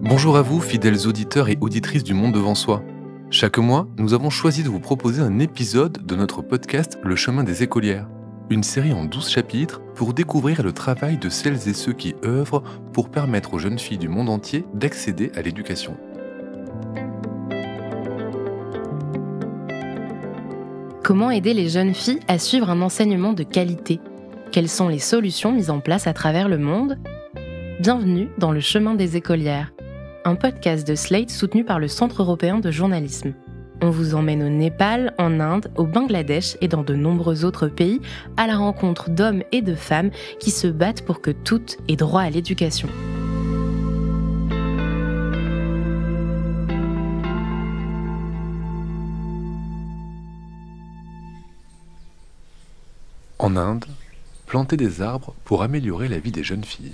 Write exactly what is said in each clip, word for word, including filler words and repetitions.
Bonjour à vous, fidèles auditeurs et auditrices du Monde devant soi. Chaque mois, nous avons choisi de vous proposer un épisode de notre podcast Le chemin des écolières, une série en douze chapitres pour découvrir le travail de celles et ceux qui œuvrent pour permettre aux jeunes filles du monde entier d'accéder à l'éducation. Comment aider les jeunes filles à suivre un enseignement de qualité ? Quelles sont les solutions mises en place à travers le monde ? Bienvenue dans Le chemin des écolières, un podcast de Slate soutenu par le Centre européen de journalisme. On vous emmène au Népal, en Inde, au Bangladesh et dans de nombreux autres pays à la rencontre d'hommes et de femmes qui se battent pour que toutes aient droit à l'éducation. En Inde, planter des arbres pour améliorer la vie des jeunes filles.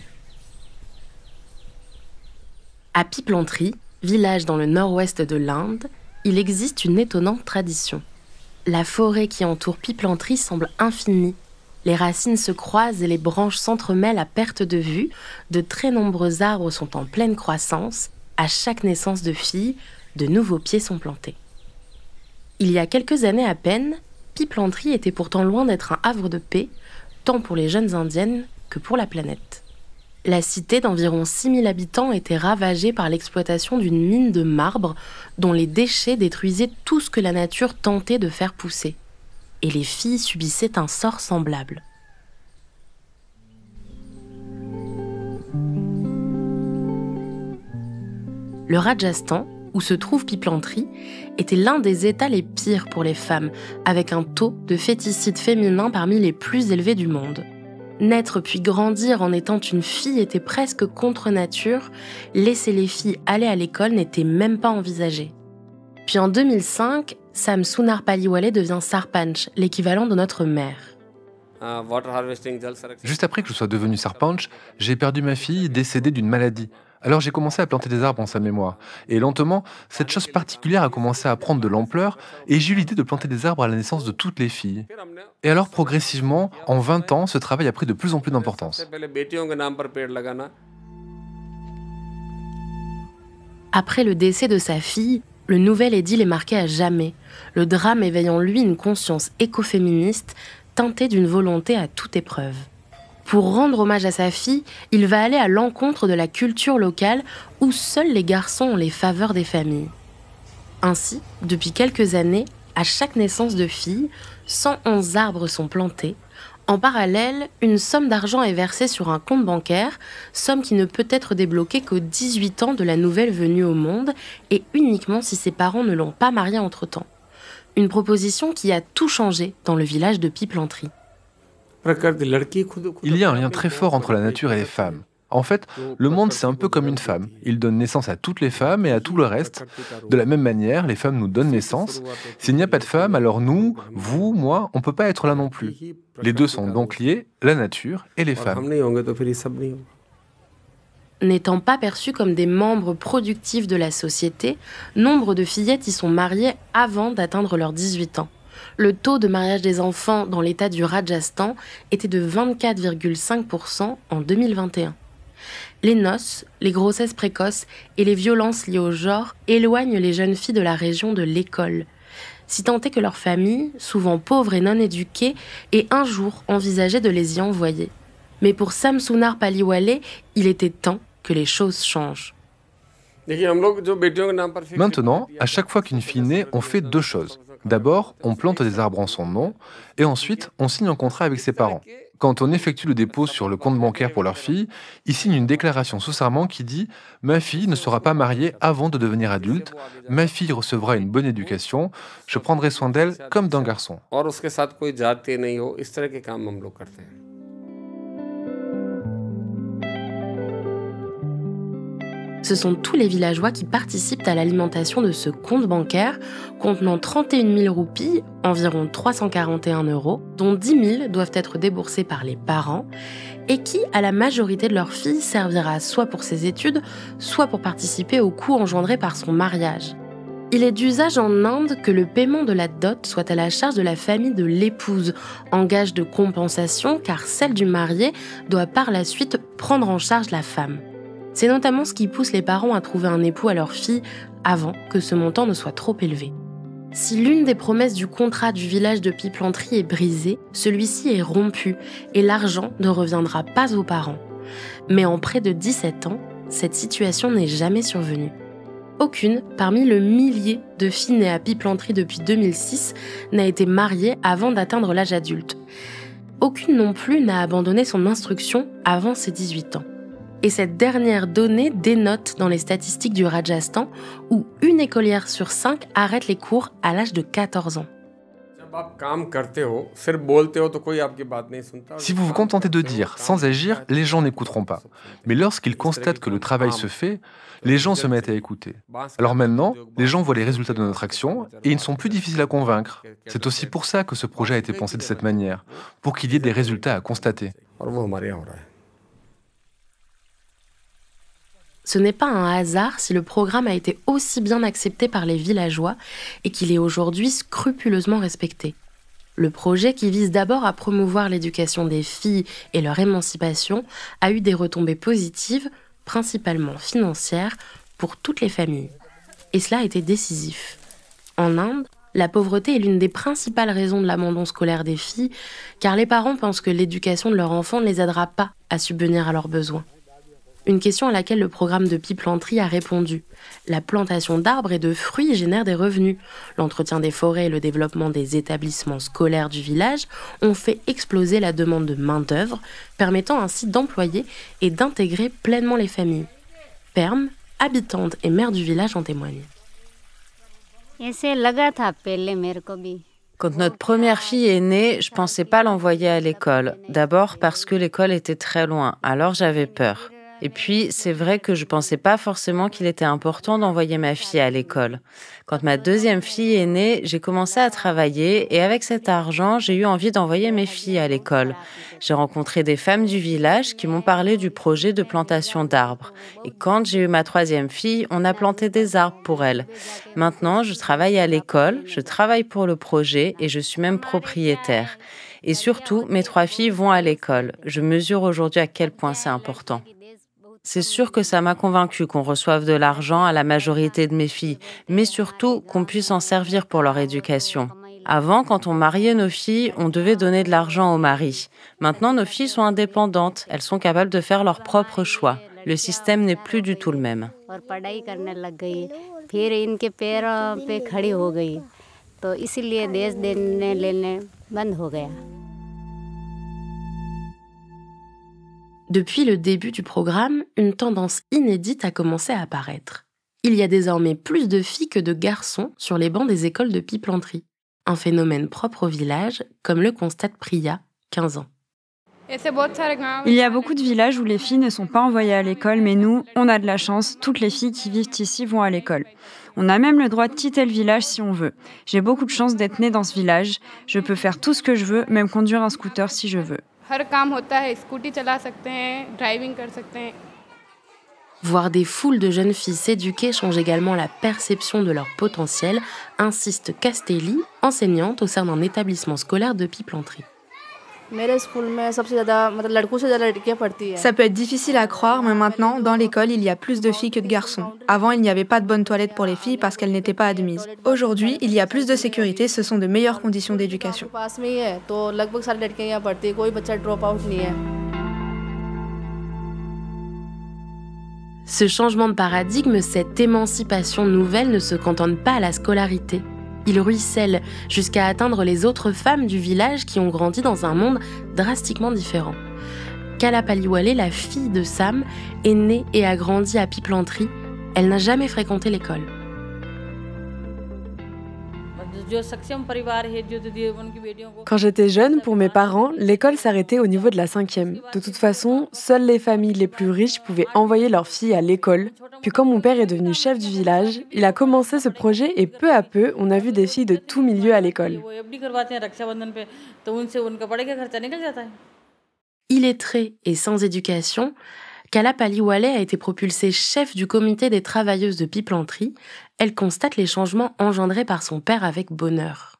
À Piplantree, village dans le nord-ouest de l'Inde, il existe une étonnante tradition. La forêt qui entoure Piplantree semble infinie. Les racines se croisent et les branches s'entremêlent à perte de vue. De très nombreux arbres sont en pleine croissance. À chaque naissance de fille, de nouveaux pieds sont plantés. Il y a quelques années à peine, Piplantree était pourtant loin d'être un havre de paix, tant pour les jeunes indiennes que pour la planète. La cité d'environ six mille habitants était ravagée par l'exploitation d'une mine de marbre dont les déchets détruisaient tout ce que la nature tentait de faire pousser. Et les filles subissaient un sort semblable. Le Rajasthan, où se trouve Piplantree, était l'un des États les pires pour les femmes, avec un taux de féticide féminin parmi les plus élevés du monde. Naître puis grandir en étant une fille était presque contre nature, laisser les filles aller à l'école n'était même pas envisagé. Puis en deux mille cinq, Sam Sunar Paliwale devient sarpanch, l'équivalent de notre maire. Juste après que je sois devenu sarpanch, j'ai perdu ma fille décédée d'une maladie. Alors j'ai commencé à planter des arbres en sa mémoire. Et lentement, cette chose particulière a commencé à prendre de l'ampleur et j'ai eu l'idée de planter des arbres à la naissance de toutes les filles. Et alors progressivement, en vingt ans, ce travail a pris de plus en plus d'importance. Après le décès de sa fille, le nouvel édile est marqué à jamais. Le drame éveille en lui une conscience écoféministe teintée d'une volonté à toute épreuve. Pour rendre hommage à sa fille, il va aller à l'encontre de la culture locale où seuls les garçons ont les faveurs des familles. Ainsi, depuis quelques années, à chaque naissance de fille, cent onze arbres sont plantés. En parallèle, une somme d'argent est versée sur un compte bancaire, somme qui ne peut être débloquée qu'aux dix-huit ans de la nouvelle venue au monde et uniquement si ses parents ne l'ont pas mariée entre-temps. Une proposition qui a tout changé dans le village de Piplantree. Il y a un lien très fort entre la nature et les femmes. En fait, le monde, c'est un peu comme une femme. Il donne naissance à toutes les femmes et à tout le reste. De la même manière, les femmes nous donnent naissance. S'il n'y a pas de femmes, alors nous, vous, moi, on ne peut pas être là non plus. Les deux sont donc liés, la nature et les femmes. N'étant pas perçues comme des membres productifs de la société, nombre de fillettes y sont mariées avant d'atteindre leurs dix-huit ans. Le taux de mariage des enfants dans l'état du Rajasthan était de vingt-quatre virgule cinq pour cent en deux mille vingt et un. Les noces, les grossesses précoces et les violences liées au genre éloignent les jeunes filles de la région de l'école. Si tant est que leur famille, souvent pauvre et non éduquée, ait un jour envisagé de les y envoyer. Mais pour Sam Sunar Paliwale, il était temps que les choses changent. Maintenant, à chaque fois qu'une fille naît, on fait deux choses. D'abord, on plante des arbres en son nom, et ensuite, on signe un contrat avec ses parents. Quand on effectue le dépôt sur le compte bancaire pour leur fille, ils signent une déclaration sous serment qui dit « Ma fille ne sera pas mariée avant de devenir adulte, ma fille recevra une bonne éducation, je prendrai soin d'elle comme d'un garçon. » Ce sont tous les villageois qui participent à l'alimentation de ce compte bancaire contenant trente et une mille roupies, environ trois cent quarante et un euros, dont dix mille doivent être déboursés par les parents et qui, à la majorité de leurs filles, servira soit pour ses études, soit pour participer aux coûts engendrés par son mariage. Il est d'usage en Inde que le paiement de la dot soit à la charge de la famille de l'épouse, en gage de compensation car celle du marié doit par la suite prendre en charge la femme. C'est notamment ce qui pousse les parents à trouver un époux à leur fille avant que ce montant ne soit trop élevé. Si l'une des promesses du contrat du village de Piplantry est brisée, celui-ci est rompu et l'argent ne reviendra pas aux parents. Mais en près de dix-sept ans, cette situation n'est jamais survenue. Aucune, parmi le millier de filles nées à Piplantry depuis deux mille six, n'a été mariée avant d'atteindre l'âge adulte. Aucune non plus n'a abandonné son instruction avant ses dix-huit ans. Et cette dernière donnée dénote dans les statistiques du Rajasthan, où une écolière sur cinq arrête les cours à l'âge de quatorze ans. Si vous vous contentez de dire sans agir, les gens n'écouteront pas. Mais lorsqu'ils constatent que le travail se fait, les gens se mettent à écouter. Alors maintenant, les gens voient les résultats de notre action et ils ne sont plus difficiles à convaincre. C'est aussi pour ça que ce projet a été pensé de cette manière, pour qu'il y ait des résultats à constater. Ce n'est pas un hasard si le programme a été aussi bien accepté par les villageois et qu'il est aujourd'hui scrupuleusement respecté. Le projet, qui vise d'abord à promouvoir l'éducation des filles et leur émancipation, a eu des retombées positives, principalement financières, pour toutes les familles. Et cela a été décisif. En Inde, la pauvreté est l'une des principales raisons de l'abandon scolaire des filles, car les parents pensent que l'éducation de leur enfant ne les aidera pas à subvenir à leurs besoins. Une question à laquelle le programme de Piplantry a répondu. La plantation d'arbres et de fruits génère des revenus. L'entretien des forêts et le développement des établissements scolaires du village ont fait exploser la demande de main-d'œuvre, permettant ainsi d'employer et d'intégrer pleinement les familles. Perm, habitante et mère du village, en témoigne. Quand notre première fille est née, je ne pensais pas l'envoyer à l'école. D'abord parce que l'école était très loin, alors j'avais peur. Et puis, c'est vrai que je ne pensais pas forcément qu'il était important d'envoyer ma fille à l'école. Quand ma deuxième fille est née, j'ai commencé à travailler et avec cet argent, j'ai eu envie d'envoyer mes filles à l'école. J'ai rencontré des femmes du village qui m'ont parlé du projet de plantation d'arbres. Et quand j'ai eu ma troisième fille, on a planté des arbres pour elle. Maintenant, je travaille à l'école, je travaille pour le projet et je suis même propriétaire. Et surtout, mes trois filles vont à l'école. Je mesure aujourd'hui à quel point c'est important. C'est sûr que ça m'a convaincue qu'on reçoive de l'argent à la majorité de mes filles, mais surtout qu'on puisse en servir pour leur éducation. Avant, quand on mariait nos filles, on devait donner de l'argent au mari. Maintenant, nos filles sont indépendantes, elles sont capables de faire leurs propres choix. Le système n'est plus du tout le même. Depuis le début du programme, une tendance inédite a commencé à apparaître. Il y a désormais plus de filles que de garçons sur les bancs des écoles de Piplantry. Un phénomène propre au village, comme le constate Priya, quinze ans. Il y a beaucoup de villages où les filles ne sont pas envoyées à l'école, mais nous, on a de la chance, toutes les filles qui vivent ici vont à l'école. On a même le droit de quitter le village si on veut. J'ai beaucoup de chance d'être née dans ce village. Je peux faire tout ce que je veux, même conduire un scooter si je veux. Voir des foules de jeunes filles s'éduquer change également la perception de leur potentiel, insiste Castelli, enseignante au sein d'un établissement scolaire de Piplantry. Ça peut être difficile à croire, mais maintenant, dans l'école, il y a plus de filles que de garçons. Avant, il n'y avait pas de bonnes toilettes pour les filles parce qu'elles n'étaient pas admises. Aujourd'hui, il y a plus de sécurité, ce sont de meilleures conditions d'éducation. Ce changement de paradigme, cette émancipation nouvelle ne se cantonne pas à la scolarité. Il ruisselle jusqu'à atteindre les autres femmes du village qui ont grandi dans un monde drastiquement différent. Kala Paliwale, la fille de Sam, est née et a grandi à Piplantry. Elle n'a jamais fréquenté l'école. Quand j'étais jeune, pour mes parents, l'école s'arrêtait au niveau de la cinquième. De toute façon, seules les familles les plus riches pouvaient envoyer leurs filles à l'école. Puis quand mon père est devenu chef du village, il a commencé ce projet et peu à peu, on a vu des filles de tout milieu à l'école. Illettrée et sans éducation, Kala Paliwale a été propulsée chef du comité des travailleuses de Piplantry. Elle constate les changements engendrés par son père avec bonheur.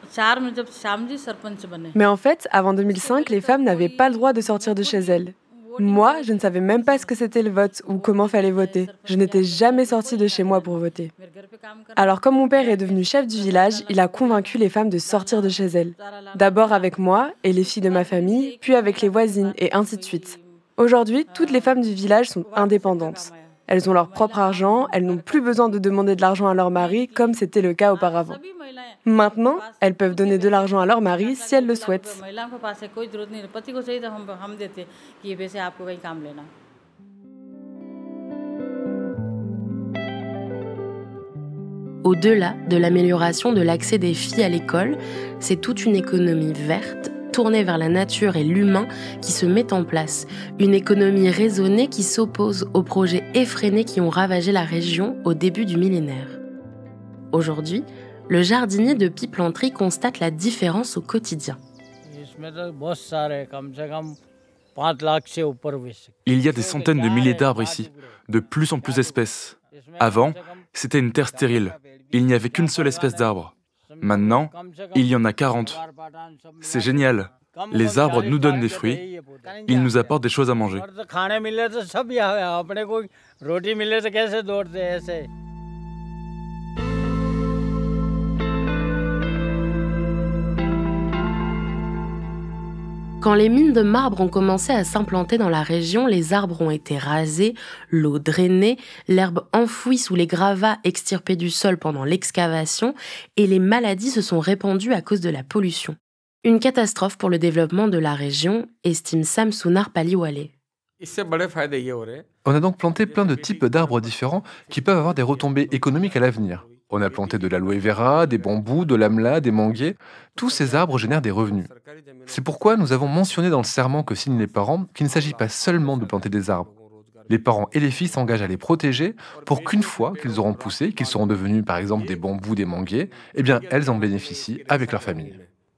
Mais en fait, avant deux mille cinq, les femmes n'avaient pas le droit de sortir de chez elles. Moi, je ne savais même pas ce que c'était le vote ou comment fallait voter. Je n'étais jamais sortie de chez moi pour voter. Alors, comme mon père est devenu chef du village, il a convaincu les femmes de sortir de chez elles. D'abord avec moi et les filles de ma famille, puis avec les voisines et ainsi de suite. Aujourd'hui, toutes les femmes du village sont indépendantes. Elles ont leur propre argent, elles n'ont plus besoin de demander de l'argent à leur mari comme c'était le cas auparavant. Maintenant, elles peuvent donner de l'argent à leur mari si elles le souhaitent. Au-delà de l'amélioration de l'accès des filles à l'école, c'est toute une économie verte, tournée vers la nature et l'humain qui se met en place. Une économie raisonnée qui s'oppose aux projets effrénés qui ont ravagé la région au début du millénaire. Aujourd'hui, le jardinier de Piplantree constate la différence au quotidien. Il y a des centaines de milliers d'arbres ici, de plus en plus d'espèces. Avant, c'était une terre stérile. Il n'y avait qu'une seule espèce d'arbre. Maintenant, il y en a quarante. C'est génial. Les arbres nous donnent des fruits. Ils nous apportent des choses à manger. Quand les mines de marbre ont commencé à s'implanter dans la région, les arbres ont été rasés, l'eau drainée, l'herbe enfouie sous les gravats extirpés du sol pendant l'excavation et les maladies se sont répandues à cause de la pollution. Une catastrophe pour le développement de la région, estime Samsunar Paliwale. On a donc planté plein de types d'arbres différents qui peuvent avoir des retombées économiques à l'avenir. On a planté de l'aloe vera, des bambous, de l'amla, des manguiers. Tous ces arbres génèrent des revenus. C'est pourquoi nous avons mentionné dans le serment que signent les parents qu'il ne s'agit pas seulement de planter des arbres. Les parents et les filles s'engagent à les protéger pour qu'une fois qu'ils auront poussé, qu'ils seront devenus par exemple des bambous, des manguiers, eh bien elles en bénéficient avec leur famille.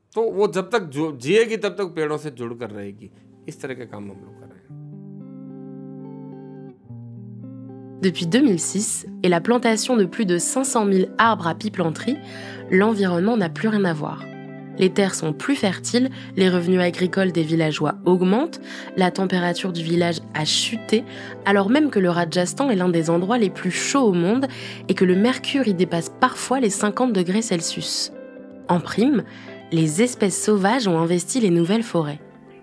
Depuis deux mille six et la plantation de plus de cinq cent mille arbres à Piplantree, l'environnement n'a plus rien à voir. Les terres sont plus fertiles, les revenus agricoles des villageois augmentent, la température du village a chuté, alors même que le Rajasthan est l'un des endroits les plus chauds au monde et que le mercure y dépasse parfois les cinquante degrés Celsius. En prime, les espèces sauvages ont investi les nouvelles forêts.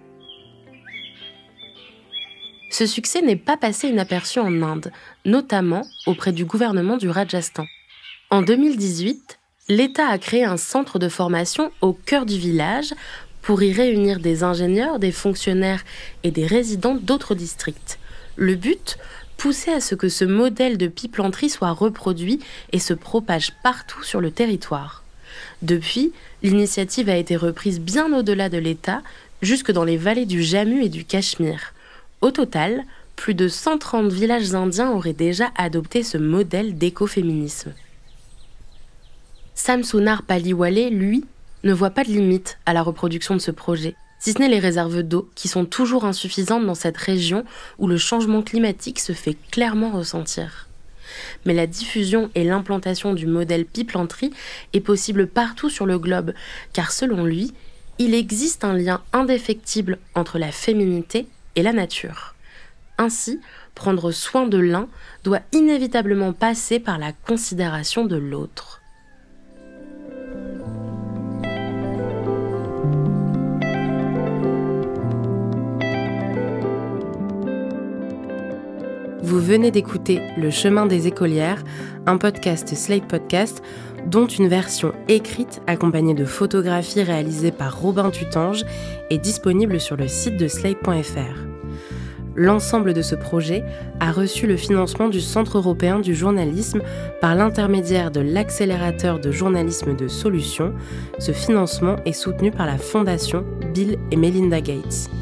Ce succès n'est pas passé inaperçu en Inde, notamment auprès du gouvernement du Rajasthan. En deux mille dix-huit, l'État a créé un centre de formation au cœur du village pour y réunir des ingénieurs, des fonctionnaires et des résidents d'autres districts. Le but, pousser à ce que ce modèle de Piplantree soit reproduit et se propage partout sur le territoire. Depuis, l'initiative a été reprise bien au-delà de l'État, jusque dans les vallées du Jammu et du Cachemire. Au total, plus de cent trente villages indiens auraient déjà adopté ce modèle d'écoféminisme. Samsunar Paliwale, lui, ne voit pas de limite à la reproduction de ce projet, si ce n'est les réserves d'eau qui sont toujours insuffisantes dans cette région où le changement climatique se fait clairement ressentir. Mais la diffusion et l'implantation du modèle Piplantree est possible partout sur le globe, car selon lui, il existe un lien indéfectible entre la féminité et la nature. Ainsi, prendre soin de l'un doit inévitablement passer par la considération de l'autre. Vous venez d'écouter Le Chemin des Écolières, un podcast Slate Podcast, dont une version écrite accompagnée de photographies réalisées par Robin Tutange est disponible sur le site de slate point f r. L'ensemble de ce projet a reçu le financement du Centre européen du journalisme par l'intermédiaire de l'accélérateur de journalisme de Solutions. Ce financement est soutenu par la Fondation Bill et Melinda Gates.